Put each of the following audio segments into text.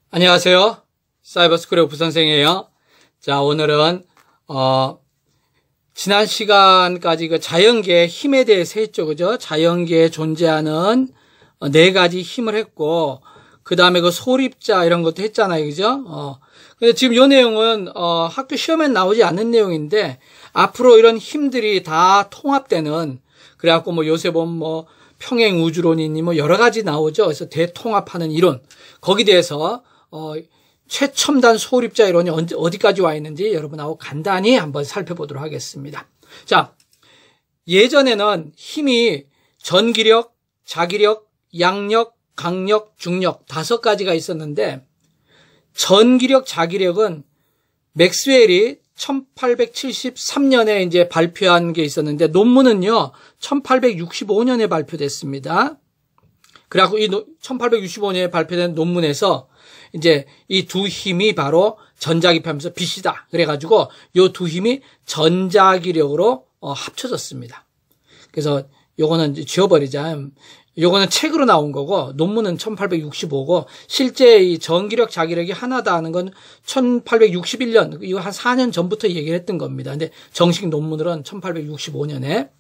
안녕하세요. 사이버스쿨의 부선생이에요. 자, 오늘은 지난 시간까지 그 자연계의 힘에 대해서 했죠. 그죠? 자연계에 존재하는 네 가지 힘을 했고, 그 다음에 그 소립자 이런 것도 했잖아요. 그죠? 근데 지금 이 내용은 학교 시험에 나오지 않는 내용인데, 앞으로 이런 힘들이 다 통합되는, 그래갖고 뭐 요새 보면 뭐 평행 우주론이니 뭐 여러 가지 나오죠. 그래서 대통합하는 이론. 거기에 대해서 최첨단 소립자 이론이 어디까지 와 있는지 여러분하고 간단히 한번 살펴보도록 하겠습니다. 자, 예전에는 힘이 전기력, 자기력, 양력, 강력, 중력 5가지가 있었는데, 전기력, 자기력은 맥스웰이 1873년에 이제 발표한 게 있었는데, 논문은요 1865년에 발표됐습니다. 그래갖고 이 1865년에 발표된 논문에서 이제 이 두 힘이 바로 전자기파하면서 빛이다. 그래가지고 이 두 힘이 전자기력으로 합쳐졌습니다. 그래서 요거는 이제 지워버리자. 요거는 책으로 나온 거고, 논문은 1865고, 실제 이 전기력, 자기력이 하나다 하는 건 1861년, 이거 한 4년 전부터 얘기를 했던 겁니다. 근데 정식 논문으로는 1865년에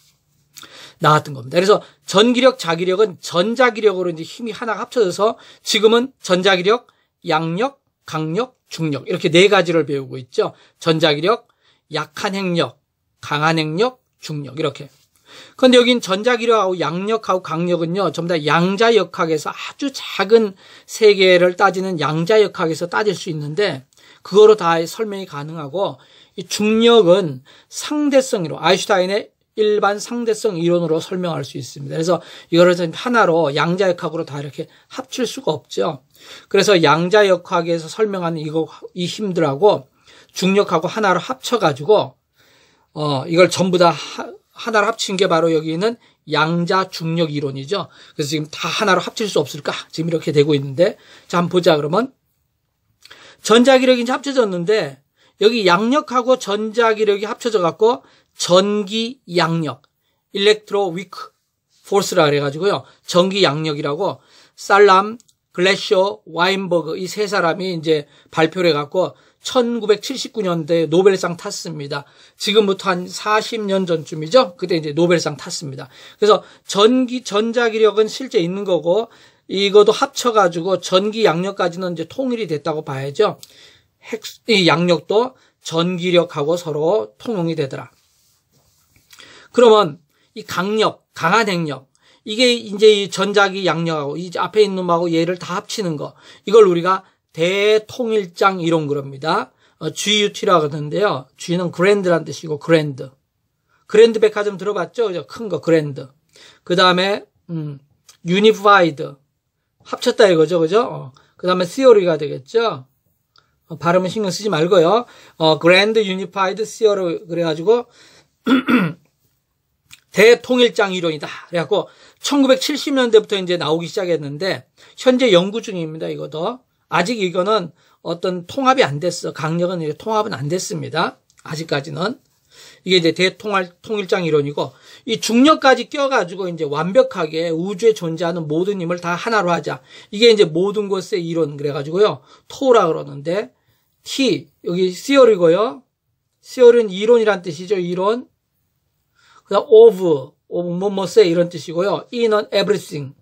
나왔던 겁니다. 그래서 전기력, 자기력은 전자기력으로 이제 힘이 하나가 합쳐져서 지금은 전자기력, 양력, 강력, 중력 이렇게 네 가지를 배우고 있죠. 전자기력, 약한 행력, 강한 행력, 중력 이렇게. 그런데 여긴 전자기력하고 양력하고 강력은요, 전부 다 양자역학에서 아주 작은 세계를 따지는 양자역학에서 따질 수 있는데, 그거로 다 설명이 가능하고, 이 중력은 상대성으로 아인슈타인의 일반 상대성 이론으로 설명할 수 있습니다. 그래서 이거를 하나로 양자역학으로 다 이렇게 합칠 수가 없죠. 그래서 양자역학에서 설명하는 이 힘들하고 중력하고 하나로 합쳐가지고 이걸 전부 다 하나로 합친 게 바로 여기 있는 양자중력 이론이죠. 그래서 지금 다 하나로 합칠 수 없을까? 지금 이렇게 되고 있는데, 자 한번 보자. 그러면 전자기력이 이제 합쳐졌는데, 여기 양력하고 전자기력이 합쳐져 갖고 전기 양력, 일렉트로 위크 포스라 그래가지고요, 전기 양력이라고 살람, 글래셔, 와인버그 이 세 사람이 이제 발표를 해갖고 1979년대에 노벨상 탔습니다. 지금부터 한 40년 전쯤이죠. 그때 이제 노벨상 탔습니다. 그래서 전자기력은 실제 있는 거고, 이것도 합쳐가지고 전기 양력까지는 이제 통일이 됐다고 봐야죠. 이 양력도 전기력하고 서로 통용이 되더라. 그러면 이 강력, 강한 행력, 이게 이제 이 전자기 양력하고 이 앞에 있는 놈하고 얘를 다 합치는 거, 이걸 우리가 대통일장 이론 그럽니다. GUT라고 하던데요. G는 그랜드란 뜻이고, 그랜드 백화점 들어봤죠? 그죠? 큰 거, 그랜드. 그 다음에 유니파이드, 합쳤다 이거죠, 그죠? 그 다음에 시어리가 되겠죠? 발음은 신경 쓰지 말고요. 그랜드 유니파이드 시어리 그래가지고 대통일장 이론이다. 그래갖고 1970년대부터 이제 나오기 시작했는데, 현재 연구 중입니다. 이것도 아직 이거는 어떤 통합이 안 됐어. 강력은 이제 통합은 안 됐습니다. 아직까지는. 이게 이제 대통일장 이론이고, 이 중력까지 껴가지고 이제 완벽하게 우주에 존재하는 모든 힘을 다 하나로 하자. 이게 이제 모든 것의 이론 그래가지고요, 토라 그러는데, T 여기 시어리고요. 시어리는 이론이란 뜻이죠. 이론. 그다음 of 뭐뭐세 이런 뜻이고요. E는 everything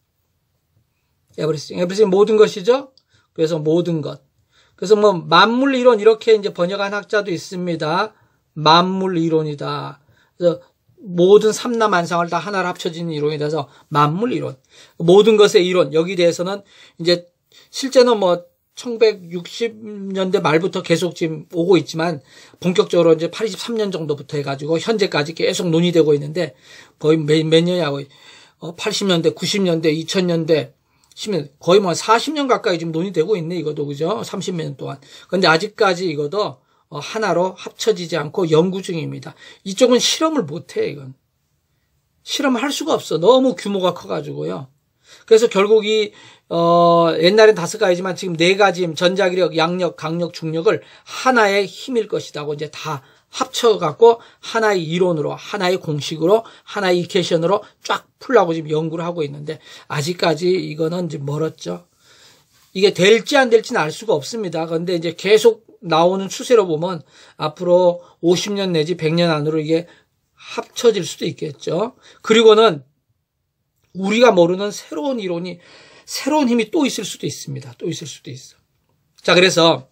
모든 것이죠. 그래서 모든 것. 그래서 뭐 만물 이론 이렇게 이제 번역한 학자도 있습니다. 만물 이론이다. 그래서 모든 삼라만상을 다 하나로 합쳐진 이론이다. 그래서 만물 이론, 모든 것의 이론. 여기 대해서는 이제 실제는 뭐 1960년대 말부터 계속 지금 오고 있지만, 본격적으로 이제 83년 정도부터 해가지고 현재까지 계속 논의되고 있는데, 거의 몇 년이냐고, 80년대, 90년대, 2000년대, 10년, 거의 뭐 40년 가까이 지금 논의되고 있네, 이것도, 그죠? 30년 동안. 근데 아직까지 이것도 하나로 합쳐지지 않고 연구 중입니다. 이쪽은 실험을 못 해, 이건. 실험을 할 수가 없어. 너무 규모가 커가지고요. 그래서 결국 옛날엔 5가지지만 지금 4가지 전자기력, 양력, 강력, 중력을 하나의 힘일 것이라고 이제 다 합쳐갖고 하나의 이론으로, 하나의 공식으로, 하나의 이퀘이션으로 쫙 풀라고 지금 연구를 하고 있는데, 아직까지 이거는 이제 멀었죠. 이게 될지 안 될지는 알 수가 없습니다. 그런데 이제 계속 나오는 추세로 보면 앞으로 50년 내지 100년 안으로 이게 합쳐질 수도 있겠죠. 그리고는 우리가 모르는 새로운 이론이, 새로운 힘이 또 있을 수도 있습니다. 또 있을 수도 있어. 자, 그래서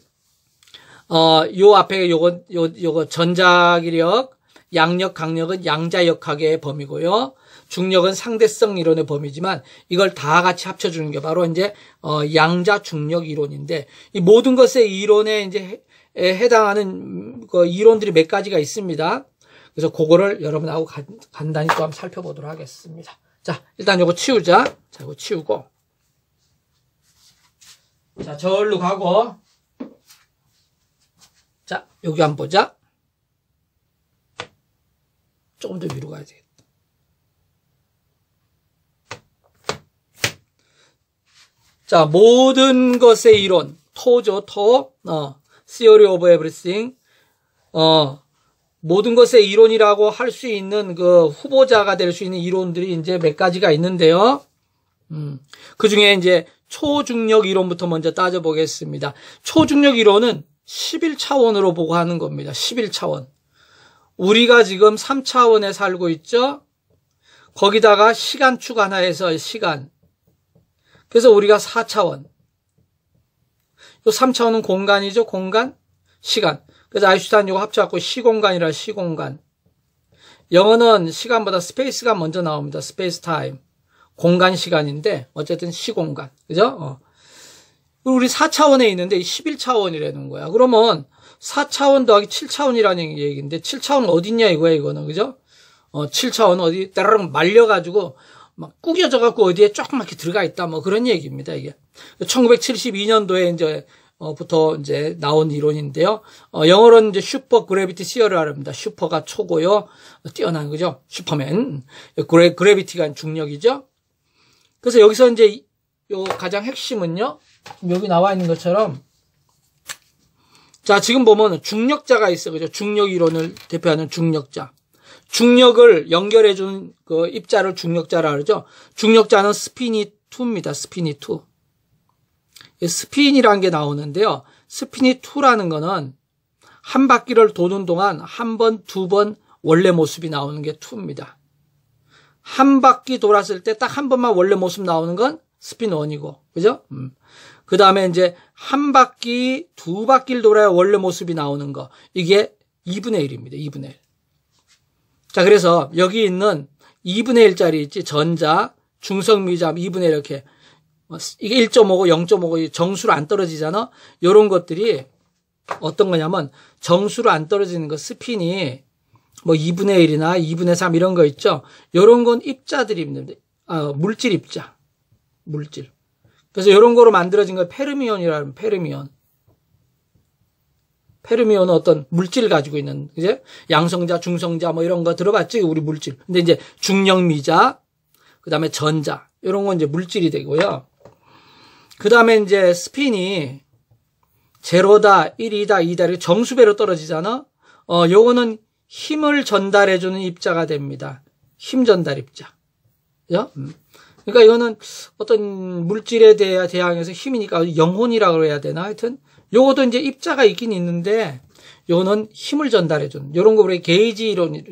요 앞에 요거 전자기력, 양력, 강력은 양자역학의 범위고요. 중력은 상대성 이론의 범위지만 이걸 다 같이 합쳐주는 게 바로 이제 양자 중력 이론인데, 이 모든 것의 이론에 이제 해당하는 그 이론들이 몇 가지가 있습니다. 그래서 그거를 여러분하고 간단히 또 한번 살펴보도록 하겠습니다. 자, 일단 요거 치우자. 자, 이거 치우고. 자, 저기로 가고. 자, 여기 한번 보자. 조금 더 위로 가야 되겠다. 자, 모든 것의 이론. 토죠, 토. Theory of Everything. 모든 것의 이론이라고 할 수 있는 그 후보자가 될 수 있는 이론들이 이제 몇 가지가 있는데요. 그 중에 이제 초중력 이론부터 먼저 따져보겠습니다. 초중력 이론은 11차원으로 보고 하는 겁니다. 11차원. 우리가 지금 3차원에 살고 있죠? 거기다가 시간축 하나 해서 시간. 그래서 우리가 4차원. 요 3차원은 공간이죠? 공간, 시간. 그래서 아인슈타인 이거 합쳐갖고 시공간이라 시공간. 영어는 시간보다 스페이스가 먼저 나옵니다. 스페이스 타임. 공간 시간인데 어쨌든 시공간. 그죠? 우리 4차원에 있는데 11차원이라는 거야. 그러면 4차원 더하기 7차원이라는 얘기인데 7차원 어딨냐 이거야 이거는. 그죠? 7차원 어디 따르릉 말려가지고 막 구겨져갖고 어디에 조그맣게 들어가 있다 뭐 그런 얘기입니다. 이게 1972년도에 이제 부터 이제 나온 이론인데요. 영어로는 이제 슈퍼 그래비티 시어라고 합니다. 슈퍼가 초고요. 뛰어난 거죠. 슈퍼맨. 그래비티가 중력이죠. 그래서 여기서 이제 요 가장 핵심은요. 여기 나와 있는 것처럼 자, 지금 보면 중력자가 있어. 그죠? 중력 이론을 대표하는 중력자. 중력을 연결해 준 그 입자를 중력자라 그러죠. 중력자는 스피니 2입니다. 스피니 2. 스핀이라는 게 나오는데요. 스피니 2라는 거는 한 바퀴를 도는 동안 한 번, 두 번 원래 모습이 나오는 게 2입니다. 한 바퀴 돌았을 때 딱 한 번만 원래 모습 나오는 건 스핀 1이고, 그죠? 그 다음에 이제 한 바퀴, 두 바퀴를 돌아야 원래 모습이 나오는 거. 이게 2분의 1입니다. 2분의 1. 자, 그래서 여기 있는 2분의 1짜리 있지. 전자, 중성미자 2분의 1 이렇게. 이게 1.5고 0.5고 정수로 안 떨어지잖아. 요런 것들이 어떤 거냐면 정수로 안 떨어지는 거 스핀이 뭐 2분의 1이나 2분의 3 이런 거 있죠. 요런 건 입자들입니다. 물질 입자. 물질. 그래서 요런 거로 만들어진 거 페르미온이라는 페르미온. 페르미온은 어떤 물질을 가지고 있는, 그제? 양성자, 중성자 뭐 이런 거 들어봤지? 우리 물질. 근데 이제 중력미자, 그 다음에 전자. 요런 건 이제 물질이 되고요. 그 다음에 이제 스핀이 제로다, 1이다, 2다 이렇게 정수배로 떨어지잖아. 요거는 힘을 전달해주는 입자가 됩니다. 힘 전달 입자. 그죠? 그러니까 이거는 어떤 물질에 대항해서 힘이니까 영혼이라고 해야 되나? 하여튼 요것도 이제 입자가 있긴 있는데 요거는 힘을 전달해주는 요런 거 우리 게이지 이론,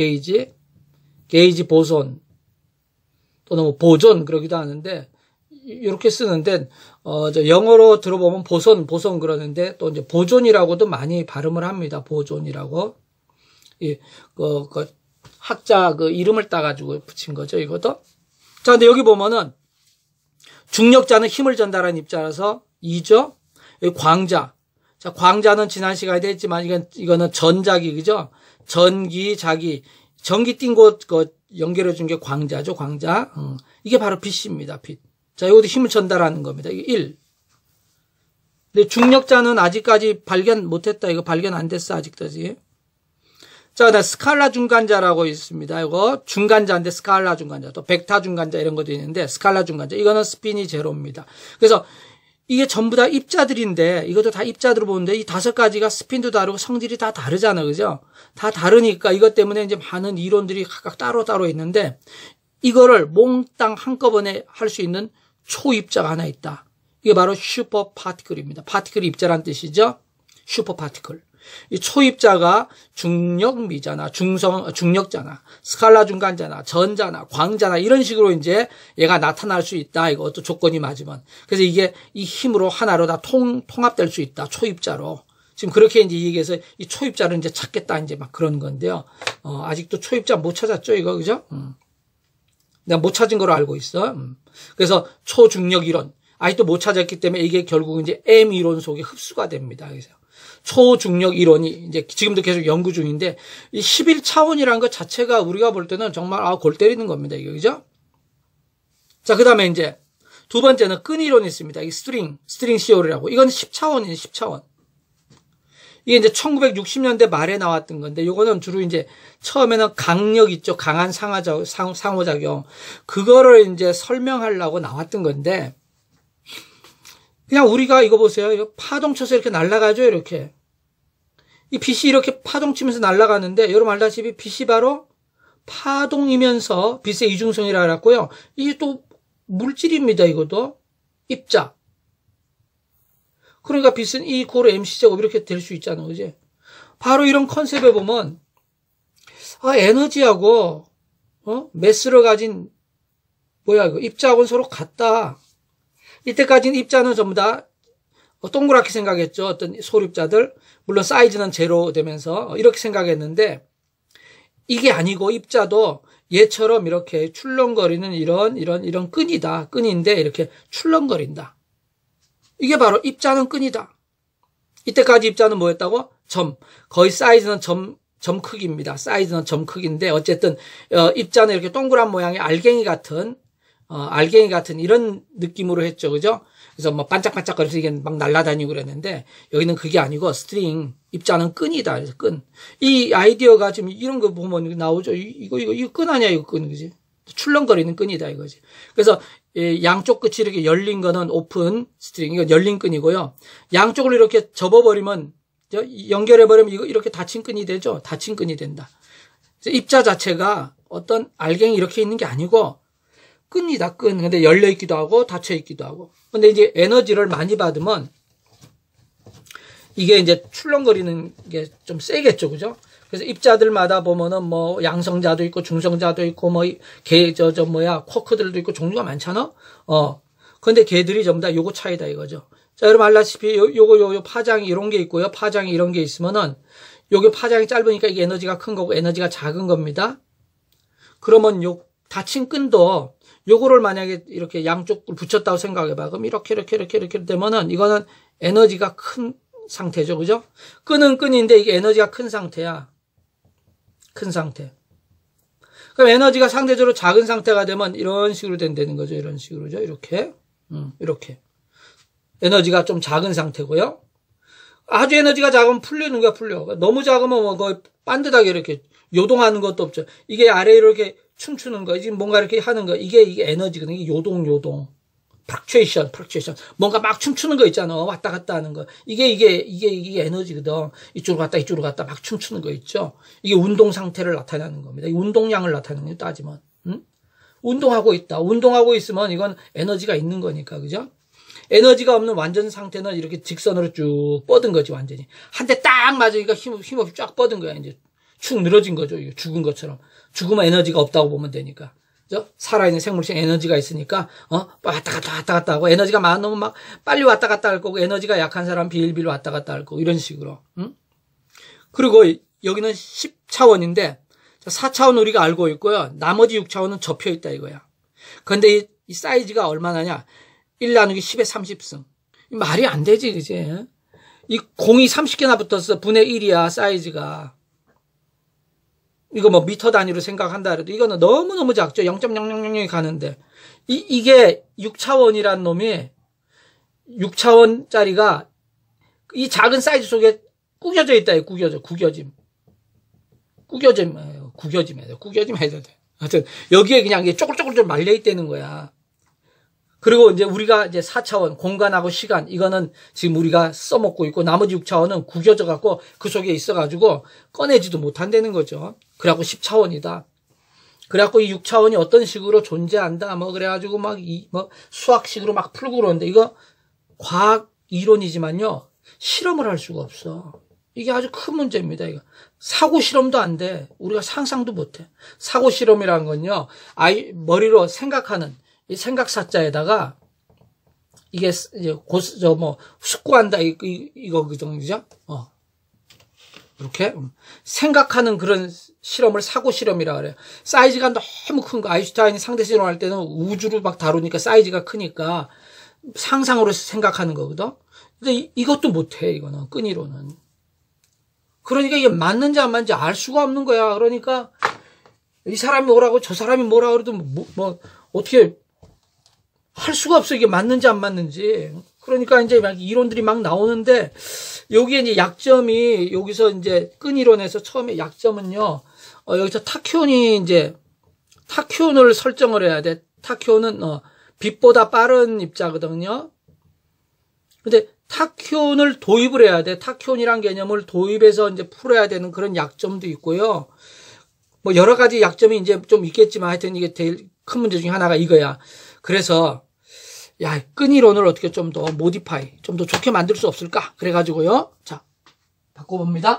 게이지 보손 또는 뭐 보존 그러기도 하는데 이렇게 쓰는데 저 영어로 들어보면 보손 그러는데 또 이제 보존이라고도 많이 발음을 합니다. 보존이라고. 그 학자 그 이름을 따가지고 붙인 거죠, 이것도. 자, 근데 여기 보면은 중력자는 힘을 전달하는 입자라서 2죠. 여기 광자. 자, 광자는 지난 시간에도 했지만 이거는 전자기, 그죠? 전기, 자기. 전기 띈 곳 연결해 준 게 광자죠, 광자. 이게 바로 빛입니다, 빛. 자, 이것도 힘을 전달하는 겁니다. 이게 1. 근데 중력자는 아직까지 발견 못했다. 이거 발견 안 됐어, 아직까지. 자, 나 스칼라 중간자라고 있습니다. 이거 중간자인데 스칼라 중간자, 또 벡타 중간자 이런 것도 있는데 스칼라 중간자. 이거는 스핀이 제로입니다. 그래서 이게 전부 다 입자들인데 이것도 다 입자들을 보는데 이 5가지가 스핀도 다르고 성질이 다 다르잖아. 그죠? 다 다르니까 이것 때문에 이제 많은 이론들이 각각 따로따로 있는데 이거를 몽땅 한꺼번에 할 수 있는 초입자가 하나 있다. 이게 바로 슈퍼 파티클입니다. 파티클이 입자란 뜻이죠. 슈퍼 파티클. 이 초입자가 중력미자나 중력자나 스칼라 중간자나 전자나 광자나 이런 식으로 이제 얘가 나타날 수 있다. 이것도 조건이 맞으면. 그래서 이게 이 힘으로 하나로 다 통합될 수 있다. 초입자로. 지금 그렇게 이제 얘기해서 이 초입자를 이제 찾겠다. 이제 막 그런 건데요. 아직도 초입자 못 찾았죠. 이거, 그죠? 내가 못 찾은 걸로 알고 있어. 그래서 초중력 이론. 아직도 못 찾았기 때문에 이게 결국 이제 M 이론 속에 흡수가 됩니다. 그래서 초중력 이론이 이제 지금도 계속 연구 중인데 이 11차원이라는 것 자체가 우리가 볼 때는 정말 골 때리는 겁니다. 이거 그죠? 자, 그다음에 이제 두 번째는 끈 이론이 있습니다. 이 스트링 시오리라고. 이건 10차원이에요. 10차원. 이게 이제 1960년대 말에 나왔던 건데 요거는 주로 이제 처음에는 강력 있죠. 강한 상호작용. 그거를 이제 설명하려고 나왔던 건데 그냥 우리가 이거 보세요. 이거 파동 쳐서 이렇게 날아가죠. 이렇게. 이 빛이 이렇게 파동 치면서 날아가는데 여러분 알다시피 빛이 바로 파동이면서 빛의 이중성이라 그랬고요. 이게 또 물질입니다. 이것도. 입자. 그러니까 빛은 E 이퀄 mc제곱 이렇게 될 수 있잖아요. 그지? 바로 이런 컨셉에 보면 에너지하고 매스를 가진 이거 입자하고는 서로 같다. 이때까지는 입자는 전부 다 동그랗게 생각했죠. 어떤 소립자들. 물론 사이즈는 제로 되면서 이렇게 생각했는데 이게 아니고 입자도 얘처럼 이렇게 출렁거리는 이런 끈이다. 끈인데 이렇게 출렁거린다. 이게 바로 입자는 끈이다. 이때까지 입자는 뭐였다고? 점. 거의 사이즈는 점 크기입니다. 사이즈는 점 크기인데 어쨌든 입자는 이렇게 동그란 모양의 알갱이 같은 이런 느낌으로 했죠. 그죠? 그래서 뭐 반짝반짝거려서 이게 막 날아다니고 그랬는데 여기는 그게 아니고 스트링, 입자는 끈이다. 그래서 끈. 이 아이디어가 지금 이런 거 보면 나오죠. 이거 끈 아니야, 이거 끈. 그지? 출렁거리는 끈이다, 이거지. 그래서 양쪽 끝이 이렇게 열린 거는 오픈 스트링, 이거 열린 끈이고요. 양쪽을 이렇게 접어버리면, 연결해버리면 이렇게 닫힌 끈이 되죠. 닫힌 끈이 된다. 그래서 입자 자체가 어떤 알갱이 이렇게 있는 게 아니고, 끈이다, 끈. 근데 열려있기도 하고, 닫혀있기도 하고. 근데 이제 에너지를 많이 받으면, 이게 이제 출렁거리는 게 좀 세겠죠. 그죠? 그래서 입자들마다 보면은 뭐 양성자도 있고 중성자도 있고 뭐 쿼크들도 있고 종류가 많잖아. 근데 걔들이 전부 다 요거 차이다 이거죠. 자, 여러분 알다시피 요거 파장이 이런 게 있고요. 파장이 이런 게 있으면은 요게 파장이 짧으니까 이게 에너지가 큰 거고 에너지가 작은 겁니다. 그러면 요 닫힌 끈도 요거를 만약에 이렇게 양쪽을 붙였다고 생각해 봐. 그럼 이렇게 되면은 이거는 에너지가 큰 상태죠. 그죠? 끈은 끈인데 이게 에너지가 큰 상태야. 큰 상태. 그럼 에너지가 상대적으로 작은 상태가 되면 이런 식으로 된다는 거죠. 이런 식으로죠. 이렇게. 이렇게. 에너지가 좀 작은 상태고요. 아주 에너지가 작으면 풀리는 거야, 풀려. 너무 작으면 뭐 거의 반듯하게 이렇게 요동하는 것도 없죠. 이게 아래로 이렇게 춤추는 거, 지금 뭔가 이렇게 하는 거, 이게 에너지거든요. 이게 요동. 프락츄에이션. 뭔가 막 춤추는 거 있잖아. 왔다 갔다 하는 거. 이게 에너지거든. 이쪽으로 갔다 막 춤추는 거 있죠. 이게 운동 상태를 나타내는 겁니다. 이 운동량을 나타내는 거 따지면. 운동하고 있다. 운동하고 있으면 이건 에너지가 있는 거니까. 그죠? 에너지가 없는 완전 상태는 이렇게 직선으로 쭉 뻗은 거지, 완전히. 한 대 딱 맞으니까 힘없이 쫙 뻗은 거야, 이제. 축 늘어진 거죠. 이거 죽은 것처럼. 죽으면 에너지가 없다고 보면 되니까. 그죠? 살아있는 생물체 에너지가 있으니까, 왔다 갔다 하고, 에너지가 많으면 막 빨리 왔다 갔다 할 거고, 에너지가 약한 사람 빌빌 왔다 갔다 할 거고, 이런 식으로. 그리고 여기는 10차원인데, 4차원 우리가 알고 있고요. 나머지 6차원은 접혀 있다 이거야. 그런데 이 사이즈가 얼마나냐? 1 나누기 10의 30승. 말이 안 되지, 그지? 이 공이 30개나 붙었어. 분의 1이야, 사이즈가. 이거 뭐 미터 단위로 생각한다 해도 이거는 너무너무 작죠. 0.000이 가는데. 이게 6차원이란 놈이 6차원짜리가 이 작은 사이즈 속에 구겨져 있다. 구겨짐 해야 돼. 하여튼 여기에 그냥 이게 쪼글쪼글 말려 있다는 거야. 그리고 이제 우리가 이제 4차원 공간하고 시간 이거는 지금 우리가 써먹고 있고 나머지 6차원은 구겨져 갖고 그 속에 있어가지고 꺼내지도 못한다는 거죠. 그래갖고 10차원이다. 그래갖고 이 6차원이 어떤 식으로 존재한다. 뭐 그래가지고 막 수학식으로 막 풀고 그러는데 이거 과학 이론이지만요, 실험을 할 수가 없어. 이게 아주 큰 문제입니다, 이거. 사고 실험도 안 돼. 우리가 상상도 못 해. 사고 실험이라는 건요, 머리로 생각하는, 이 생각사자에다가, 이게, 이제, 숙고한다, 이거, 그죠? 이렇게. 생각하는 그런 실험을 사고 실험이라 그래요. 사이즈가 너무 큰 거, 아인슈타인이 상대 실험할 때는 우주를 막 다루니까 사이즈가 크니까 상상으로 생각하는 거거든? 근데 이것도 못 해, 이거는. 끈이로는. 그러니까 이게 맞는지 안 맞는지 알 수가 없는 거야. 그러니까 이 사람이 뭐라고 저 사람이 뭐라고 그래도 뭐 어떻게 할 수가 없어. 이게 맞는지 안 맞는지. 그러니까 이제 막 이론들이 막 나오는데 여기에 이제 약점이 여기서 이제 끈 이론에서 처음에 약점은요. 여기서 타키온을 설정을 해야 돼. 타키온은 빛보다 빠른 입자거든요. 근데 타키온을 도입을 해야 돼. 타키온이란 개념을 도입해서 이제 풀어야 되는 그런 약점도 있고요. 뭐 여러 가지 약점이 이제 좀 있겠지만 하여튼 이게 제일 큰 문제 중에 하나가 이거야. 그래서 야, 끈 이론을 어떻게 좀 더 모디파이, 좀 더 좋게 만들 수 없을까? 그래가지고요. 자, 바꿔봅니다.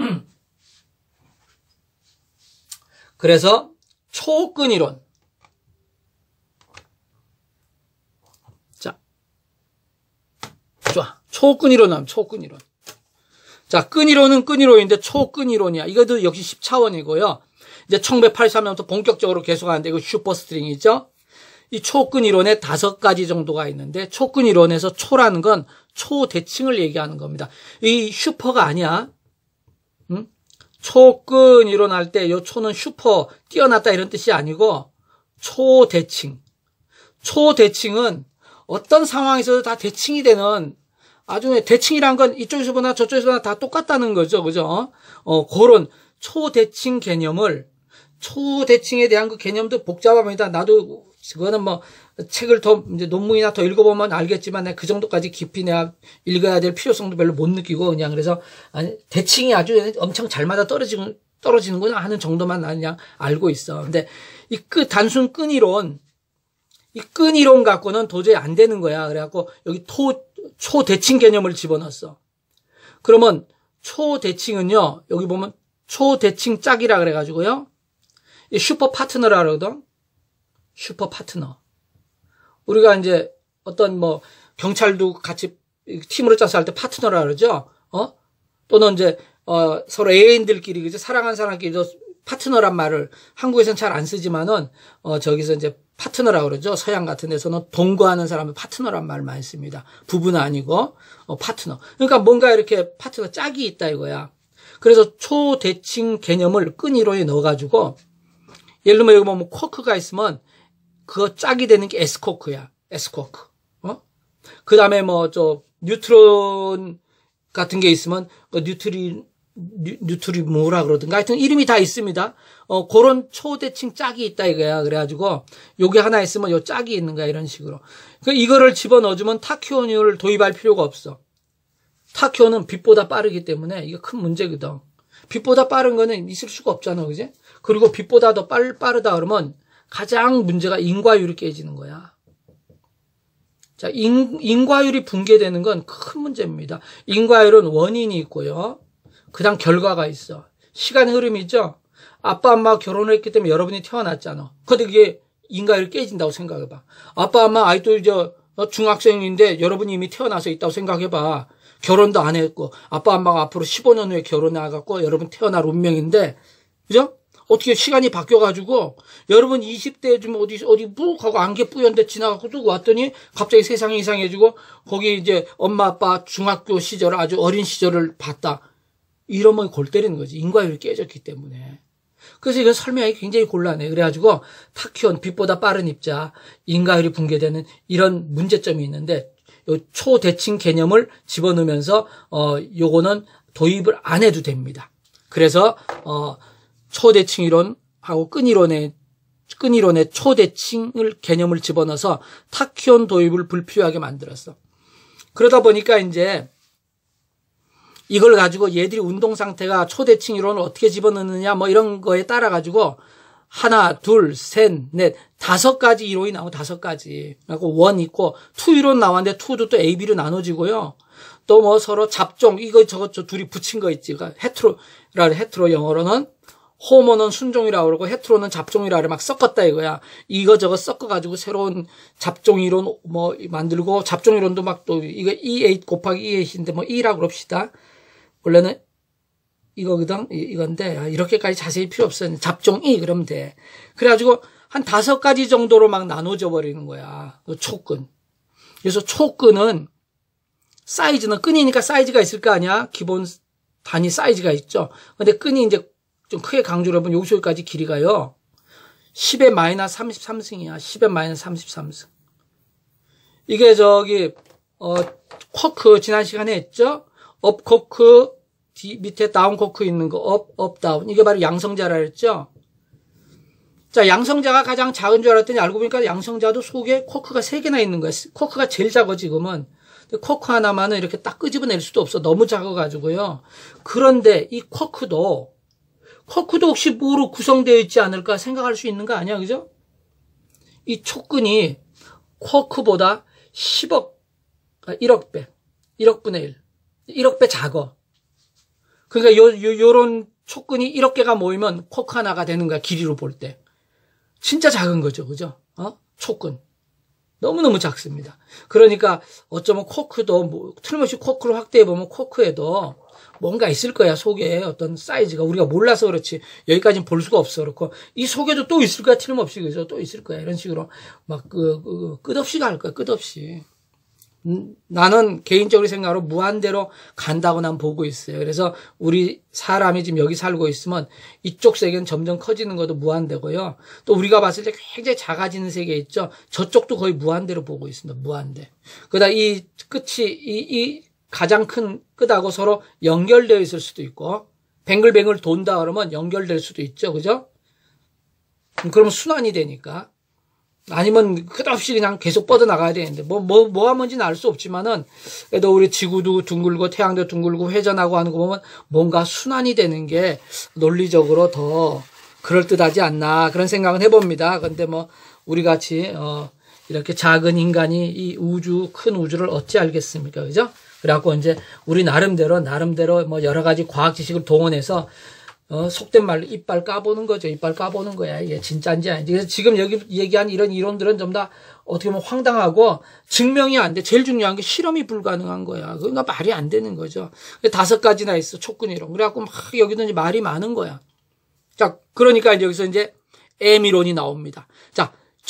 그래서 초끈 이론. 자, 좋아. 초끈 이론 하면 초끈 이론. 자, 끈 이론은 끈 이론인데 초끈 이론이야. 이것도 역시 10차원이고요. 이제 1983년부터 본격적으로 계속하는데 이거 슈퍼스트링이죠. 이 초끈 이론에 5가지 정도가 있는데 초끈 이론에서 초라는 건 초대칭을 얘기하는 겁니다. 이 슈퍼가 아니야. 응? 초끈 이론 할 때 이 초는 슈퍼 뛰어났다 이런 뜻이 아니고 초대칭. 초대칭은 어떤 상황에서도 다 대칭이 되는 아주 대칭이란 건 이쪽에서 보나 저쪽에서 보나 다 똑같다는 거죠. 그죠? 그런 초대칭 개념을 초대칭에 대한 그 개념도 복잡합니다. 나도 그거는 뭐 책을 더 이제 논문이나 더 읽어보면 알겠지만 내가 그 정도까지 깊이 내가 읽어야 될 필요성도 별로 못 느끼고 그냥 그래서 아니 대칭이 아주 엄청 잘 맞아 떨어지는구나 하는 정도만 나 그냥 알고 있어. 근데 이 단순 끈 이론 갖고는 도저히 안 되는 거야. 그래갖고 여기 초대칭 개념을 집어넣었어. 그러면 초대칭은요 여기 보면 초대칭 짝이라 그래가지고요. 이 슈퍼 파트너라 그러거든. 슈퍼 파트너. 우리가 이제 어떤 뭐 경찰도 같이 팀으로 짜서 할 때 파트너라 그러죠. 또는 이제 서로 애인들끼리 그죠? 사랑하는 사람끼리도 파트너란 말을 한국에서는 잘 안 쓰지만은 저기서 이제 파트너라고 그러죠. 서양 같은 데서는 동거하는 사람을 파트너란 말을 많이 씁니다. 부부는 아니고 파트너. 그러니까 뭔가 이렇게 파트너 짝이 있다 이거야. 그래서 초대칭 개념을 끈 이론에 넣어가지고 예를 들면 여기 뭐 쿼크가 있으면 그거 짝이 되는 게 S쿼크야. S쿼크. 그 다음에 뭐 뉴트론 같은 게 있으면 뉴트리 뭐라 그러든가 하여튼 이름이 다 있습니다. 그런 초대칭 짝이 있다 이거야. 그래가지고 요게 하나 있으면 요 짝이 있는 거야. 이런 식으로. 이거를 집어넣어주면 타키온을 도입할 필요가 없어. 타키온은 빛보다 빠르기 때문에 이게 큰 문제거든. 빛보다 빠른 거는 있을 수가 없잖아. 그지? 그리고 빛보다 더 빠르다 그러면 가장 문제가 인과율이 깨지는 거야. 자, 인과율이 붕괴되는 건 큰 문제입니다. 인과율은 원인이 있고요. 그 다음 결과가 있어. 시간의 흐름이죠. 아빠, 엄마가 결혼을 했기 때문에 여러분이 태어났잖아. 근데 그게 인과율이 깨진다고 생각해봐. 아빠, 엄마 아이도 이제 중학생인데 여러분이 이미 태어나서 있다고 생각해봐. 결혼도 안 했고, 아빠, 엄마가 앞으로 15년 후에 결혼해갖고 여러분 태어날 운명인데, 그죠? 어떻게 시간이 바뀌어가지고, 여러분 20대에 좀 어디 묵 하고 안개 뿌연데 지나가고 뚝 왔더니 갑자기 세상이 이상해지고, 거기 이제 엄마, 아빠 중학교 시절 아주 어린 시절을 봤다. 이러면 골 때리는 거지. 인과율이 깨졌기 때문에. 그래서 이건 설명하기 굉장히 곤란해. 그래가지고 타키온, 빛보다 빠른 입자, 인과율이 붕괴되는 이런 문제점이 있는데, 요 초대칭 개념을 집어넣으면서, 요거는 도입을 안 해도 됩니다. 그래서, 초대칭 이론하고 끈 이론의 초대칭을 개념을 집어넣어서 타키온 도입을 불필요하게 만들었어. 그러다 보니까 이제 이걸 가지고 얘들이 운동 상태가 초대칭 이론을 어떻게 집어넣느냐 뭐 이런 거에 따라 가지고 하나, 둘, 셋, 넷, 5가지 이론이 나오고 5가지. 그리고 원 있고 2 이론 나왔는데 2도 또 A, B로 나눠지고요. 또 뭐 서로 잡종 이거 저거 저 둘이 붙인 거 있지. 그러니까 헤트로 영어로는 호모는 순종이라고 그러고 헤트로는 잡종이라고 그래. 막 섞었다 이거야. 이거 저거 섞어가지고 새로운 잡종 이론 뭐 만들고 잡종 이론도 막 또 이거 E8 곱하기 E8인데 뭐 E라고 그럽시다. 원래는 이거거든 이건데 이렇게까지 자세히 필요 없어요. 잡종 E 그러면 돼. 그래가지고 한 5가지 정도로 막 나눠져 버리는 거야. 촉근. 그래서 촉근은 사이즈는 끈이니까 사이즈가 있을 거 아니야. 기본 단위 사이즈가 있죠. 근데 끈이 이제 좀 크게 강조를 해보면 여기까지 길이가요. 10의 마이너스 33승이야. 10의 마이너스 33승. 이게 저기 코크 지난 시간에 했죠. 업 코크 밑에 다운 코크 있는 거 업 다운. 이게 바로 양성자라 했죠. 자, 양성자가 가장 작은 줄 알았더니 알고 보니까 양성자도 속에 코크가 3개나 있는 거야. 코크가 제일 작아 지금은. 코크 하나만은 이렇게 딱 끄집어낼 수도 없어. 너무 작아가지고요. 그런데 이 코크도 혹시 뭐로 구성되어 있지 않을까 생각할 수 있는 거 아니야, 그죠? 이 촉근이 코크보다 1억 배, 1억 분의 1, 1억 배 작아. 그러니까 요런 촉근이 1억 개가 모이면 코크 하나가 되는 거야, 길이로 볼 때. 진짜 작은 거죠, 그죠? 촉근. 너무너무 작습니다. 그러니까 어쩌면 코크도 틀림없이 코크를 확대해보면 코크에도 뭔가 있을 거야. 속에 어떤 사이즈가 우리가 몰라서 그렇지 여기까지는 볼 수가 없어. 그렇고 이 속에도 또 있을 거야. 틀림없이 그죠? 또 있을 거야. 이런 식으로 막 끝없이 갈 거야. 끝없이. 나는 개인적으로 생각으로 무한대로 간다고 난 보고 있어요. 그래서 우리 사람이 지금 여기 살고 있으면 이쪽 세계는 점점 커지는 것도 무한대고요. 또 우리가 봤을 때 굉장히 작아지는 세계 있죠. 저쪽도 거의 무한대로 보고 있습니다. 무한대. 그러다 이 끝이 이 가장 큰 끝하고 서로 연결되어 있을 수도 있고 뱅글뱅글 돈다 그러면 연결될 수도 있죠. 그죠? 그러면 순환이 되니까. 아니면 끝없이 그냥 계속 뻗어나가야 되는데 뭐가 뭔지는 알 수 없지만은 그래도 우리 지구도 둥글고 태양도 둥글고 회전하고 하는 거 보면 뭔가 순환이 되는 게 논리적으로 더 그럴듯하지 않나 그런 생각은 해봅니다. 근데 뭐 우리 같이 이렇게 작은 인간이 이 큰 우주를 어찌 알겠습니까? 그죠? 그래갖고 이제 우리 나름대로 뭐 여러 가지 과학 지식을 동원해서 속된 말로 이빨 까보는 거죠. 이빨 까보는 거야. 이게 진짜인지 아닌지. 그래서 지금 여기 얘기한 이런 이론들은 좀 다 어떻게 보면 황당하고 증명이 안 돼. 제일 중요한 게 실험이 불가능한 거야. 그러니까 말이 안 되는 거죠. 5가지나 있어. 촉근 이론. 그래갖고 막 여기도 이제 말이 많은 거야. 자, 그러니까 여기서 이제 M이론이 나옵니다. 자,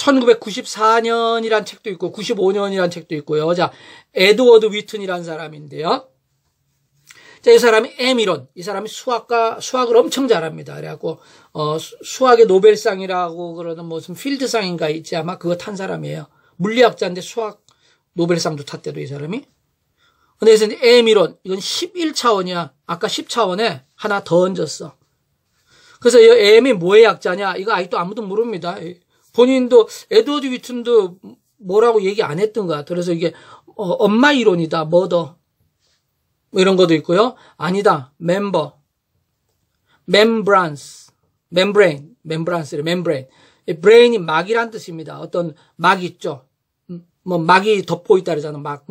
1994년이란 책도 있고 95년이란 책도 있고요. 자, 에드워드 위튼이라는 사람인데요. 자, 이 사람이 M이론, 이 사람이 수학을 엄청 잘합니다. 그래갖고, 수학의 노벨상이라고 그러는 무슨 필드상인가 있지 아마 그거 탄 사람이에요. 물리학자인데 수학 노벨상도 탔대도 이 사람이. 근데 그래서 M이론, 이건 11차원이야. 아까 10차원에 하나 더 얹었어. 그래서 이 M이 뭐의 약자냐? 이거 아직도 아무도 모릅니다. 본인도, 에드워드 위튼도 뭐라고 얘기 안 했던 것 같아. 그래서 이게, 엄마 이론이다, 머더. 뭐 이런 것도 있고요. 아니다. 멤브레인. 브레인이 막이란 뜻입니다. 어떤 막 있죠. 뭐 막이 덮고 있다 그러잖아. 막.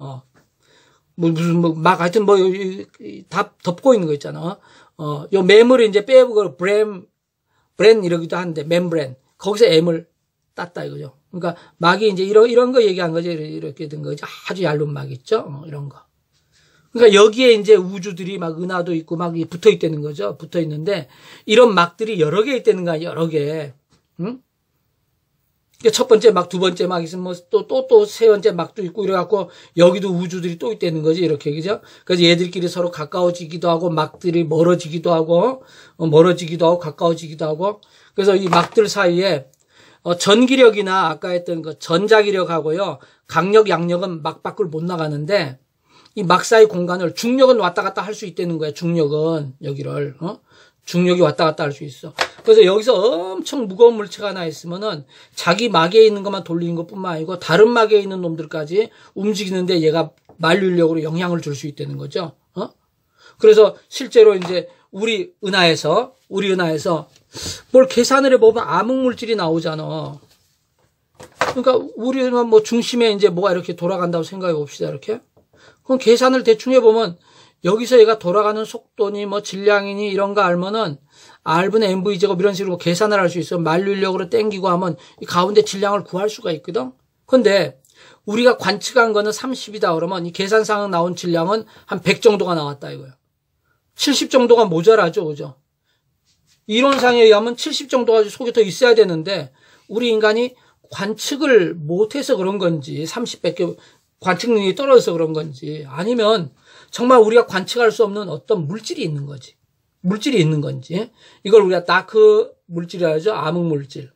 막 하여튼 다 덮고 있는 거 있잖아. 요 mem을 이제 빼고 브랜 이러기도 하는데 멤브레인. 거기서 M을 땄다 이거죠. 그러니까 막이 이제 이런 거 얘기한 거죠. 이렇게 된 거죠. 아주 얇은 막 있죠. 이런 거. 그러니까 여기에 이제 우주들이 막 은하도 있고 막 붙어 있다는 거죠. 붙어 있는데 이런 막들이 여러 개 있다는 거야. 여러 개. 응? 첫 번째 막, 두 번째 막 있으면 뭐 또 세 번째 막도 있고 이래갖고 여기도 우주들이 또 있다는 거지. 이렇게 그죠? 그래서 얘들끼리 서로 가까워지기도 하고 막들이 멀어지기도 하고 가까워지기도 하고 그래서 이 막들 사이에 전기력이나 아까 했던 그 전자기력하고요. 강력, 양력은 막 밖을 못 나가는데 이 막 사이 공간을 중력은 왔다 갔다 할 수 있다는 거야. 중력은 여기를 중력이 왔다 갔다 할 수 있어. 그래서 여기서 엄청 무거운 물체가 하나 있으면은 자기 막에 있는 것만 돌리는 것뿐만 아니고 다른 막에 있는 놈들까지 움직이는데 얘가 만류력으로 영향을 줄 수 있다는 거죠. 그래서 실제로 이제 우리 은하에서 뭘 계산을 해보면 암흑물질이 나오잖아. 그러니까 우리는 뭐 중심에 이제 뭐가 이렇게 돌아간다고 생각해 봅시다. 이렇게. 그럼 계산을 대충 해보면 여기서 얘가 돌아가는 속도니 뭐 질량이니 이런 거 알면은 R분의 MV 제곱 이런 식으로 계산을 할 수 있어. 만류인력으로 땡기고 하면 이 가운데 질량을 구할 수가 있거든. 근데 우리가 관측한 거는 30이다 그러면 이 계산상 나온 질량은 한 100 정도가 나왔다 이거야. 70 정도가 모자라죠. 그죠? 이론상에 의하면 70 정도가 속에 더 있어야 되는데 우리 인간이 관측을 못해서 그런 건지 30밖에 관측 능력이 떨어져서 그런 건지 아니면 정말 우리가 관측할 수 없는 어떤 물질이 있는 거지. 물질이 있는 건지 이걸 우리가 다크 물질이라 하죠. 암흑물질이라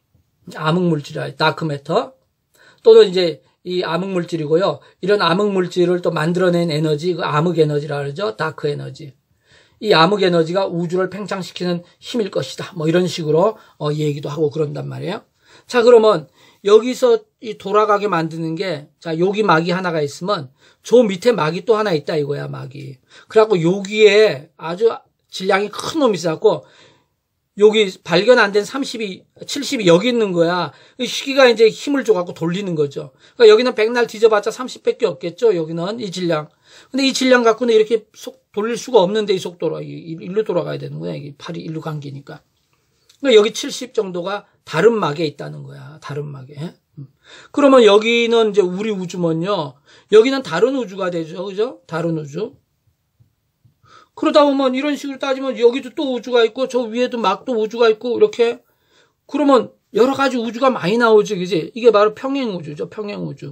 다크 매터 또는 이제 이 암흑물질이고요. 이런 암흑물질을 또 만들어낸 에너지 그 암흑에너지라 그러죠. 다크 에너지. 이 암흑에너지가 우주를 팽창시키는 힘일 것이다. 뭐 이런 식으로 얘기도 하고 그런단 말이에요. 자, 그러면 여기서 이 돌아가게 만드는 게, 자, 여기 막이 하나가 있으면 저 밑에 막이 또 하나 있다 이거야, 막이. 그래갖고 여기에 아주 질량이 큰 놈이 있어갖고 여기 발견 안 된 30이, 70이 여기 있는 거야. 시기가 이제 힘을 줘갖고 돌리는 거죠. 그러니까 여기는 백날 뒤져봤자 30밖에 없겠죠, 여기는 이 질량. 근데 이 질량 갖고는 이렇게 돌릴 수가 없는데 이 속도로, 일로 돌아가야 되는 거야. 이게 팔이 일로 감기니까. 그러니까 여기 70 정도가 다른 막에 있다는 거야. 다른 막에. 그러면 여기는 이제 우리 우주면요. 여기는 다른 우주가 되죠. 그죠? 다른 우주. 그러다 보면 이런 식으로 따지면 여기도 또 우주가 있고 저 위에도 막도 우주가 있고 이렇게. 그러면 여러 가지 우주가 많이 나오지. 그지? 이게 바로 평행우주죠. 평행우주.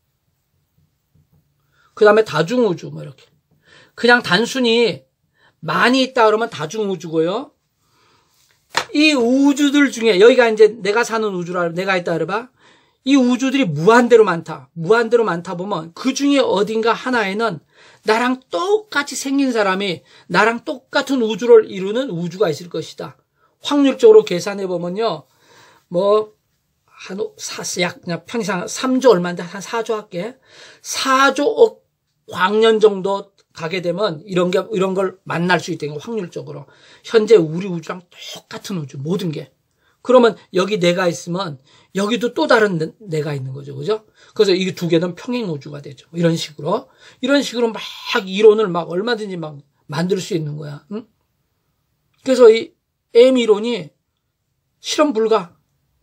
그 다음에 다중우주 뭐 이렇게. 그냥 단순히 많이 있다 그러면 다중우주고요. 이 우주들 중에 여기가 이제 내가 사는 우주라 내가 있다 그래봐. 이 우주들이 무한대로 많다. 무한대로 많다 보면 그 중에 어딘가 하나에는 나랑 똑같이 생긴 사람이 나랑 똑같은 우주를 이루는 우주가 있을 것이다. 확률적으로 계산해 보면요. 뭐 약 편의상 3조 얼마인데 한 4조 할게. 4조억 광년 정도 가게 되면 이런 걸 만날 수 있다는 거 확률적으로. 현재 우리 우주랑 똑같은 우주 모든 게. 그러면 여기 내가 있으면 여기도 또 다른 내가 있는 거죠. 그죠? 그래서 이 두 개는 평행 우주가 되죠. 이런 식으로 막 이론을 막 얼마든지 막 만들 수 있는 거야. 응? 그래서 이 M 이론이 실험 불가.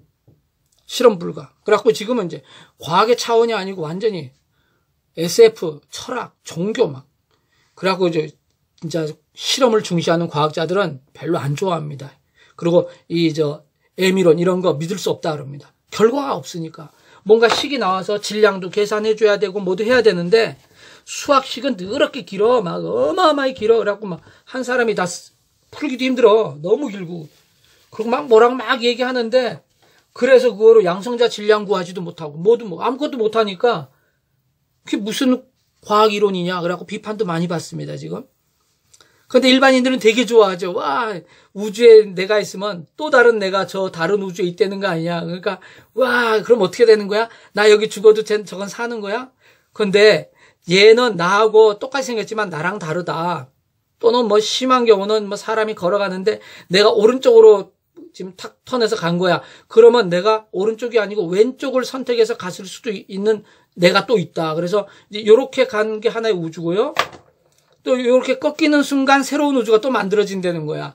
그래갖고 지금은 이제 과학의 차원이 아니고 완전히 SF, 철학, 종교 막. 그래갖고 이제 진짜 실험을 중시하는 과학자들은 별로 안 좋아합니다. 그리고 M이론 이런 거 믿을 수 없다 그럽니다. 결과가 없으니까. 뭔가 식이 나와서 질량도 계산해줘야 되고 뭐도 해야 되는데 수학식은 더럽게 길어. 막 어마어마하게 길어. 그래갖고 막 한 사람이 다 풀기도 힘들어. 너무 길고. 그리고 막 뭐라고 막 얘기하는데 그래서 그거로 양성자 질량 구하지도 못하고 뭐도 아무것도 못하니까 그게 무슨 과학 이론이냐. 그래갖고 비판도 많이 받습니다, 지금. 근데 일반인들은 되게 좋아하죠. 와, 우주에 내가 있으면 또 다른 내가 저 다른 우주에 있다는 거 아니냐. 그러니까, 와, 그럼 어떻게 되는 거야? 나 여기 죽어도 저건 사는 거야? 근데 얘는 나하고 똑같이 생겼지만 나랑 다르다. 또는 뭐 심한 경우는 뭐 사람이 걸어가는데 내가 오른쪽으로 지금 탁 턴해서 간 거야. 그러면 내가 오른쪽이 아니고 왼쪽을 선택해서 갔을 수도 있는 내가 또 있다. 그래서 이제 요렇게 간 게 하나의 우주고요. 또 이렇게 꺾이는 순간 새로운 우주가 또 만들어진다는 거야.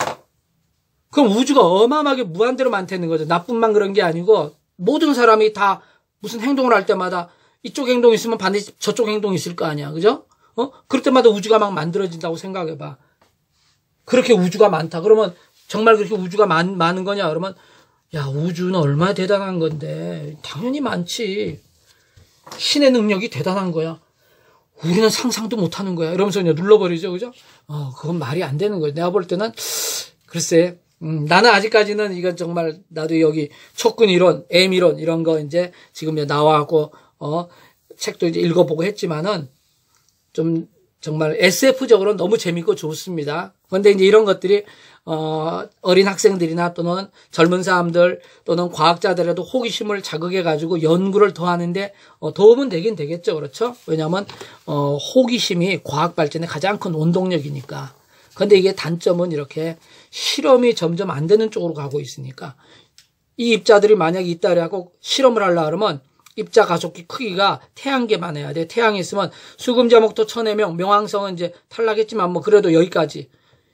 그럼 우주가 어마어마하게 무한대로 많다는 거죠. 나뿐만 그런 게 아니고 모든 사람이 다 무슨 행동을 할 때마다 이쪽 행동이 있으면 반드시 저쪽 행동이 있을 거 아니야. 그죠? 그럴 때마다 우주가 막 만들어진다고 생각해봐. 그렇게 우주가 많다. 그러면 정말 그렇게 우주가 많은 거냐? 그러면 야, 우주는 얼마나 대단한 건데. 당연히 많지. 신의 능력이 대단한 거야. 우리는 상상도 못하는 거야. 이러면서 그냥 눌러버리죠. 그죠? 그건 말이 안 되는 거예요. 내가 볼 때는, 글쎄, 나는 아직까지는 이건 정말, 나도 여기 촉근 이론, M 이론, 이런 거 이제 지금 나와갖고, 책도 이제 읽어보고 했지만은, 좀, 정말 SF적으로 너무 재밌고 좋습니다. 그런데 이제 이런 것들이, 어린 학생들이나 또는 젊은 사람들 또는 과학자들에도 호기심을 자극해가지고 연구를 더 하는데 도움은 되긴 되겠죠. 그렇죠? 왜냐하면, 호기심이 과학 발전의 가장 큰 원동력이니까. 근데 이게 단점은 이렇게 실험이 점점 안 되는 쪽으로 가고 있으니까 이 입자들이 만약에 있다 그래갖고 실험을 하려고 그러면 입자 가속기 크기가 태양계만 해야 돼. 태양이 있으면 수금자목토 천해명, 명왕성은 이제 탈락했지만 뭐 그래도 여기까지.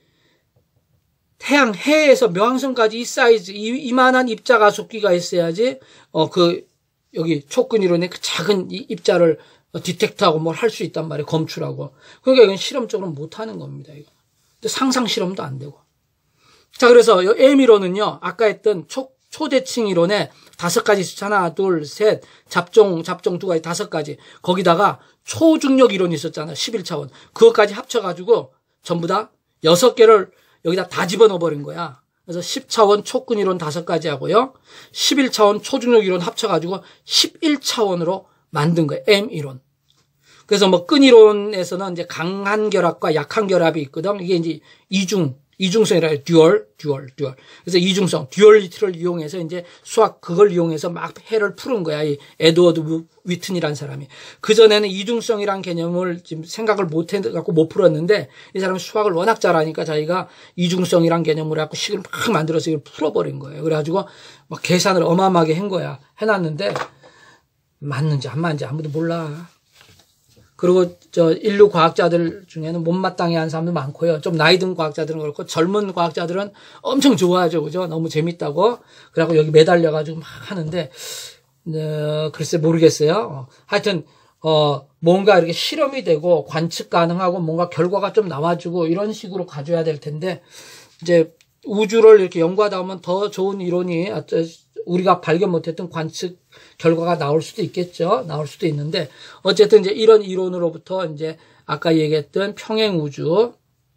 태양, 해에서 명왕성까지 이 사이즈, 이만한 입자 가속기가 있어야지, 여기 촉근이론의 그 작은 이 입자를 디텍트하고 뭘 할 수 있단 말이에요. 검출하고. 그러니까 이건 실험적으로 못 하는 겁니다, 이거. 근데 상상 실험도 안 되고. 자, 그래서 M이론은요, 아까 했던 초대칭 이론에 5가지 있었죠. 하나, 둘, 셋, 잡종 2가지, 5가지. 거기다가 초중력 이론이 있었잖아요. 11차원. 그것까지 합쳐가지고 전부 다 6개를 여기다 다 집어넣어 버린 거야. 그래서 10차원 촉근 이론 5가지 하고요. 11차원 초중력 이론 합쳐가지고 11차원으로 만든 거예요. M 이론. 그래서 뭐 끈 이론에서는 이제 강한 결합과 약한 결합이 있거든. 이게 이제 이중성이라 해요. 듀얼. 그래서 이중성, 듀얼리티를 이용해서 이제 수학 그걸 이용해서 막 해를 푸는 거야. 이 에드워드 위튼이라는 사람이. 그전에는 이중성이란 개념을 지금 생각을 못 해갖고 못 풀었는데 이 사람이 수학을 워낙 잘하니까 자기가 이중성이란 개념을 갖고 식을 막 만들어서 이걸 풀어버린 거예요. 그래가지고 막 계산을 어마어마하게 한 거야. 해놨는데 맞는지 안 맞는지 아무도 몰라. 그리고 인류 과학자들 중에는 못마땅해 한 사람도 많고요. 좀 나이 든 과학자들은 그렇고 젊은 과학자들은 엄청 좋아하죠. 그죠? 너무 재밌다고. 그래갖고 여기 매달려가지고 막 하는데, 글쎄 모르겠어요. 하여튼, 뭔가 이렇게 실험이 되고 관측 가능하고 뭔가 결과가 좀 나와주고 이런 식으로 가져야 될 텐데, 이제 우주를 이렇게 연구하다 보면 더 좋은 이론이 우리가 발견 못했던 관측 결과가 나올 수도 있겠죠. 나올 수도 있는데 어쨌든 이제 이런 이론으로부터 이제 아까 얘기했던 평행 우주,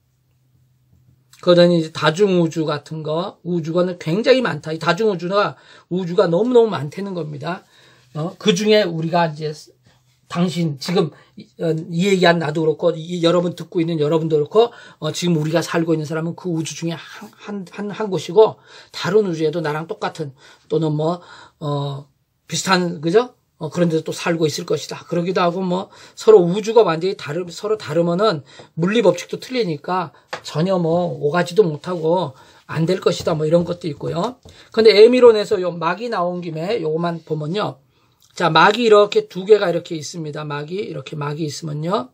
그다음에 이제 다중 우주 같은 거, 우주가 굉장히 많다. 이 다중 우주가 너무너무 많다는 겁니다. 그 중에 우리가 이제 당신 지금 이 얘기한 나도 그렇고 여러분 듣고 있는 여러분도 그렇고 지금 우리가 살고 있는 사람은 그 우주 중에 한 곳이고 다른 우주에도 나랑 똑같은 또는 비슷한 그죠? 그런 데서 또 살고 있을 것이다. 그러기도 하고 서로 우주가 완전히 서로 다르면은 물리 법칙도 틀리니까 전혀 오가지도 못하고 안 될 것이다. 이런 것도 있고요. 근데 M이론에서 요 막이 나온 김에 요거만 보면요. 자, 막이 이렇게 2개가 이렇게 있습니다. 이렇게 막이 있으면요.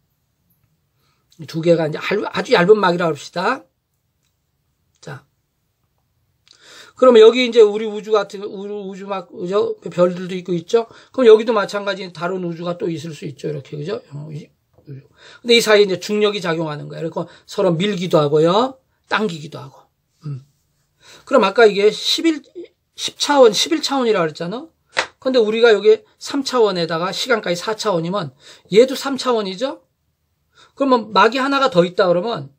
2개가 이제 아주 얇은 막이라고 합시다. 자. 그러면 여기 이제 우리 우주 같은, 우주막, 그죠? 별들도 있고 있죠? 그럼 여기도 마찬가지 다른 우주가 또 있을 수 있죠. 이렇게, 그죠? 근데 이 사이에 이제 중력이 작용하는 거예요. 그러니까 서로 밀기도 하고요. 당기기도 하고. 그럼 아까 이게 10차원, 11차원이라고 그랬잖아? 근데 우리가 여기 3차원에다가 시간까지 4차원이면 얘도 3차원이죠? 그러면 막이 하나가 더 있다 그러면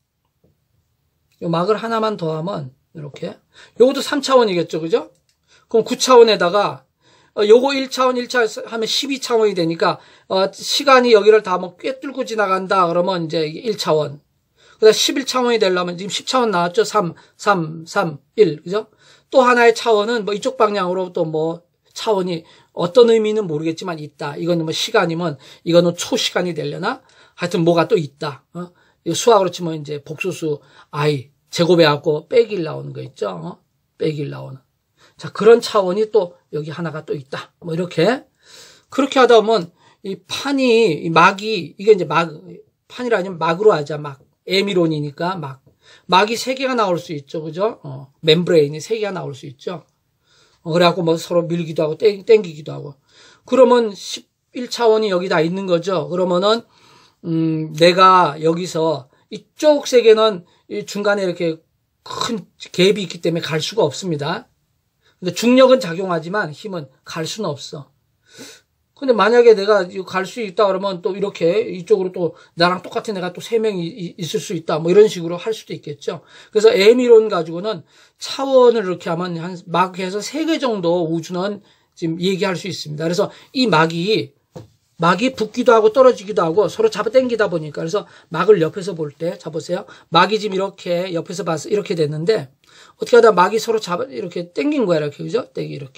이 막을 하나만 더 하면 이렇게 요것도 3차원이겠죠. 그죠? 그럼 9차원에다가 요거 1차원 하면 12차원이 되니까 시간이 여기를 다 꿰뚫고 지나간다 그러면 이제 1차원. 그다음 11차원이 되려면 지금 10차원 나왔죠. 3, 1. 그죠? 또 하나의 차원은 이쪽 방향으로 또 차원이 어떤 의미는 모르겠지만 있다. 이거는 시간이면 이거는 초시간이 되려나? 하여튼 뭐가 또 있다. 이거 수학으로 치면 이제 복소수 i 제곱해갖고 빼기 1 나오는 거 있죠. 빼기 1 나오는. 자, 그런 차원이 또 여기 하나가 또 있다. 이렇게. 그렇게 하다 보면 이 막이 이게 이제 판이라 아니면 막으로 하자. M이론이니까 막이 3개가 나올 수 있죠. 그죠? 멤브레인이 3개가 나올 수 있죠. 그래갖고 서로 밀기도 하고 땡기기도 하고. 그러면 11차원이 여기다 있는 거죠. 그러면은, 내가 여기서 이쪽 세계는 이 중간에 이렇게 큰 갭이 있기 때문에 갈 수가 없습니다. 근데 중력은 작용하지만 힘은 갈 수는 없어. 근데 만약에 내가 갈 수 있다 그러면 또 이렇게 이쪽으로 또 나랑 똑같은 애가 또 3명이 있을 수 있다. 이런 식으로 할 수도 있겠죠. 그래서 M이론 가지고는 차원을 이렇게 하면 한 막해서 3개 정도 우주는 지금 얘기할 수 있습니다. 그래서 이 막이 붙기도 하고 떨어지기도 하고 서로 잡아 당기다 보니까 그래서 막을 옆에서 볼 때 잡으세요. 막이 지금 이렇게 옆에서 봐서 이렇게 됐는데 어떻게 하다 막이 서로 이렇게 당긴 거야. 이렇게 그죠? 이렇게.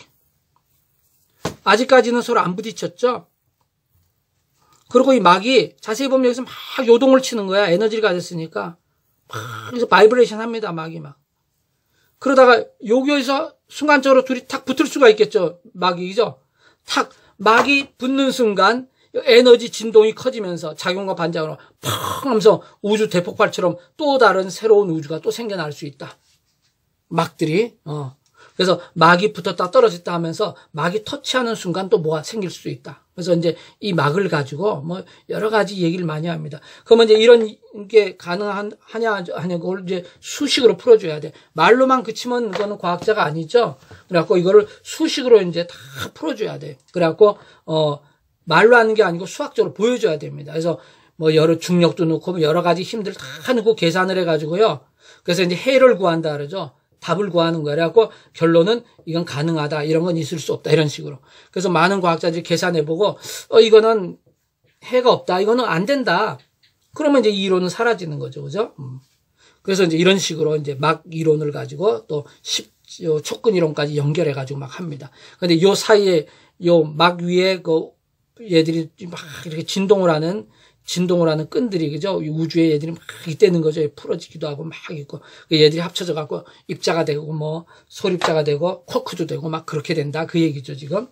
아직까지는 서로 안 부딪혔죠? 그리고 이 막이 자세히 보면 여기서 막 요동을 치는 거야. 에너지를 가졌으니까. 그래서 바이브레이션 합니다. 막이 막. 그러다가 여기에서 순간적으로 둘이 탁 붙을 수가 있겠죠. 막이, 그죠? 탁, 막이 붙는 순간 에너지 진동이 커지면서 작용과 반작용으로 팍 하면서 우주 대폭발처럼 또 다른 새로운 우주가 또 생겨날 수 있다. 막들이, 그래서 막이 붙었다 떨어졌다 하면서 막이 터치하는 순간 또 뭐가 생길 수 있다. 그래서 이제 이 막을 가지고 뭐 여러 가지 얘기를 많이 합니다. 그러면 이제 이런 게 가능하냐 그걸 이제 수식으로 풀어줘야 돼. 말로만 그치면 그거는 과학자가 아니죠. 그래갖고 이거를 수식으로 이제 다 풀어줘야 돼. 그래갖고 말로 하는 게 아니고 수학적으로 보여줘야 됩니다. 그래서 뭐 여러 중력도 넣고 여러 가지 힘들 다 넣고 계산을 해가지고요. 그래서 이제 해를 구한다 그러죠. 답을 구하는 거야. 그래갖고 결론은 이건 가능하다. 이런 건 있을 수 없다. 이런 식으로. 그래서 많은 과학자들이 계산해보고, 이거는 해가 없다. 이거는 안 된다. 그러면 이제 이 이론은 사라지는 거죠. 그죠? 그래서 이제 이런 식으로 이제 막 이론을 가지고 또 촉근 이론까지 연결해가지고 막 합니다. 근데 요 사이에 요 막 위에 그 얘들이 막 이렇게 진동을 하는 끈들이, 그죠? 우주에 얘들이 막 있다는 거죠. 풀어지기도 하고 막 있고. 얘들이 합쳐져 갖고 입자가 되고, 뭐, 소립자가 되고, 쿼크도 되고, 막 그렇게 된다. 그 얘기죠, 지금.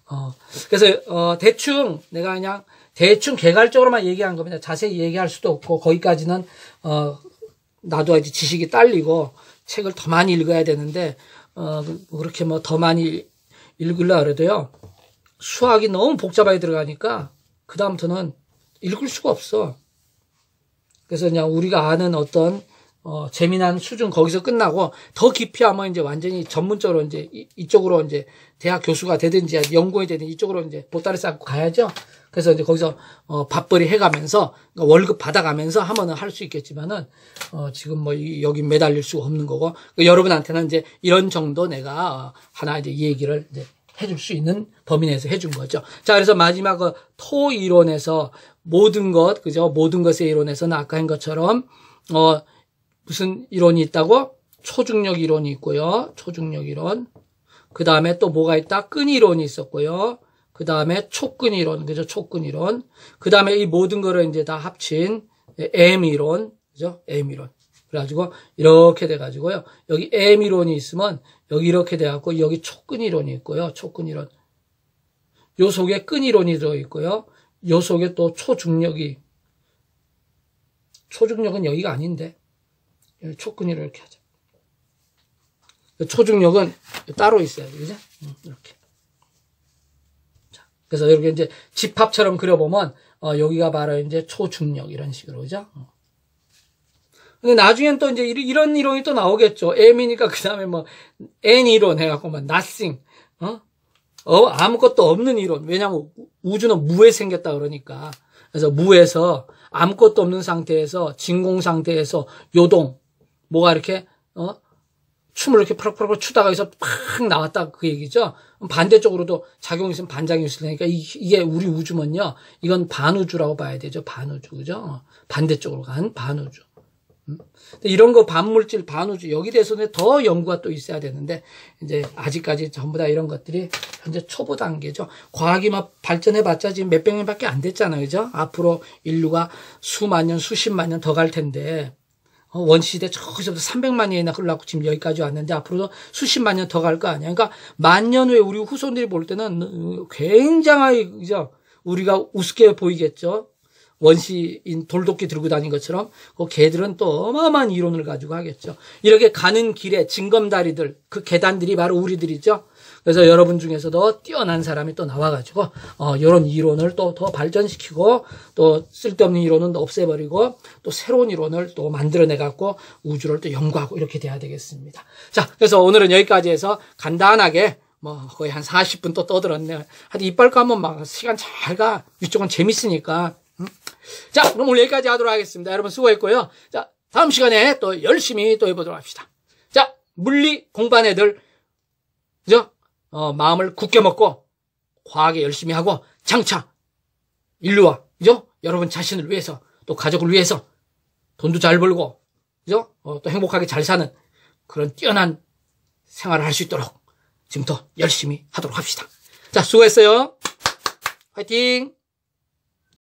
그래서, 대충, 내가 그냥, 대충 개괄적으로만 얘기한 겁니다. 자세히 얘기할 수도 없고, 거기까지는, 나도 이제 지식이 딸리고, 책을 더 많이 읽어야 되는데, 그렇게 뭐 더 많이 읽으려고 그래도요, 수학이 너무 복잡하게 들어가니까, 그다음부터는 읽을 수가 없어. 그래서 그냥 우리가 아는 어떤 재미난 수준 거기서 끝나고 더 깊이 하면 이제 완전히 전문적으로 이제 이쪽으로 이제 대학 교수가 되든지 연구원이 되든지 이쪽으로 이제 보따리 쌓고 가야죠. 그래서 이제 거기서 밥벌이 해가면서 그러니까 월급 받아가면서 하면은 할 수 있겠지만은 지금 뭐 여기 매달릴 수가 없는 거고 그러니까 여러분한테는 이제 이런 정도 내가 하나 이제 얘기를 이제 해줄 수 있는 범위 내에서 해준 거죠. 자, 그래서 마지막 토 이론에서 모든 것, 그죠? 모든 것의 이론에서는 아까 한 것처럼, 무슨 이론이 있다고? 초중력 이론이 있고요. 초중력 이론. 그 다음에 또 뭐가 있다? 끈 이론이 있었고요. 그 다음에 촉근 이론, 그죠? 촉근 이론. 그 다음에 이 모든 거를 이제 다 합친 M 이론, 그죠? M 이론. 그래가지고 이렇게 돼가지고요. 여기 M 이론이 있으면 여기 이렇게 돼갖고 여기 촉근 이론이 있고요. 촉근 이론. 요 속에 끈 이론이 들어있고요. 요 속에 또 초중력은 여기가 아닌데 여기 촉근이로 이렇게 하자. 초중력은 따로 있어야 돼, 그죠? 이렇게. 자, 그래서 이렇게 이제 집합처럼 그려보면 여기가 바로 이제 초중력 이런 식으로, 그죠? 근데 나중엔 또 이제 이런 이론이 또 나오겠죠. M이니까 그 다음에 뭐 N 이론 해갖고 막 nothing, 아무것도 없는 이론. 왜냐면 우주는 무에 생겼다 그러니까. 그래서 무에서 아무것도 없는 상태에서 진공 상태에서 요동 뭐가 이렇게 춤을 이렇게 푸럭푸럭 추다가 여기서 팍 나왔다 그 얘기죠. 반대쪽으로도 작용이 있으면 반작용이 있을 테니까 이게 우리 우주면요. 이건 반우주라고 봐야 되죠. 반우주, 그죠? 반대쪽으로 간 반우주. 이런 거 반물질, 반우주 여기 대해서는 더 연구가 또 있어야 되는데 이제 아직까지 전부 다 이런 것들이 현재 초보 단계죠. 과학이 막 발전해봤자 지금 몇백 년밖에 안 됐잖아요, 그죠? 앞으로 인류가 수만 년, 수십만 년 더 갈 텐데 원시시대 저기서부터 300만 년이나 흘러갖고 지금 여기까지 왔는데 앞으로도 수십만 년 더 갈 거 아니야. 그러니까 만 년 후에 우리 후손들이 볼 때는 굉장히 그죠? 우리가 우습게 보이겠죠. 원시인 돌도끼 들고 다닌 것처럼 그 개들은 또 어마어마한 이론을 가지고 하겠죠. 이렇게 가는 길에 징검다리들 그 계단들이 바로 우리들이죠. 그래서 여러분 중에서도 뛰어난 사람이 또 나와가지고 이런 이론을 또 더 발전시키고 또 쓸데없는 이론은 없애버리고 또 새로운 이론을 또 만들어내갖고 우주를 또 연구하고 이렇게 돼야 되겠습니다. 자, 그래서 오늘은 여기까지 해서 간단하게 뭐 거의 한 40분 또 떠들었네. 하여튼 이빨 까면 막 시간 잘 가. 이쪽은 재밌으니까. 자, 그럼 오늘 여기까지 하도록 하겠습니다. 여러분 수고했고요. 자, 다음 시간에 또 열심히 또 해보도록 합시다. 자, 물리 공부한 애들, 그죠? 마음을 굳게 먹고, 과학에 열심히 하고, 장차, 인류와, 그죠? 여러분 자신을 위해서, 또 가족을 위해서, 돈도 잘 벌고, 그죠? 또 행복하게 잘 사는 그런 뛰어난 생활을 할 수 있도록 지금부터 열심히 하도록 합시다. 자, 수고했어요. 화이팅!